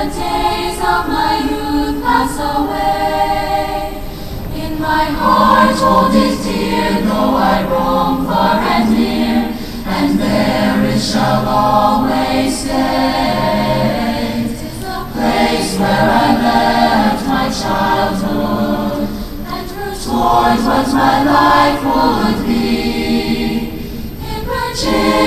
the days of my youth pass away. In my heart old is dear, though I roam far and near, and there it shall always stay. 'Tis the place where I left my childhood, and drew toward what my life would be. In Virginia